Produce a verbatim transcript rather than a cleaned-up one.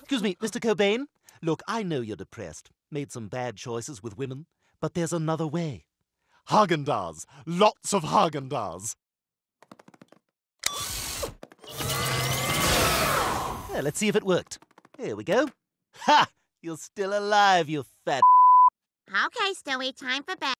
Excuse me, Mister Cobain. Look, I know you're depressed. Made some bad choices with women. But there's another way. Haagen-Dazs. Lots of Haagen-Dazs. Yeah, let's see if it worked. Here we go. Ha! You're still alive, you fat... Okay, Stewie, time for bed.